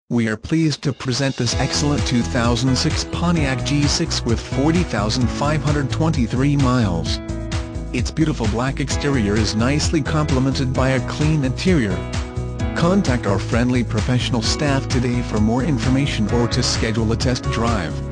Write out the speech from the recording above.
We are pleased to present this excellent 2006 Pontiac G6 with 40,523 miles. Its beautiful black exterior is nicely complemented by a clean interior. Contact our friendly professional staff today for more information or to schedule a test drive.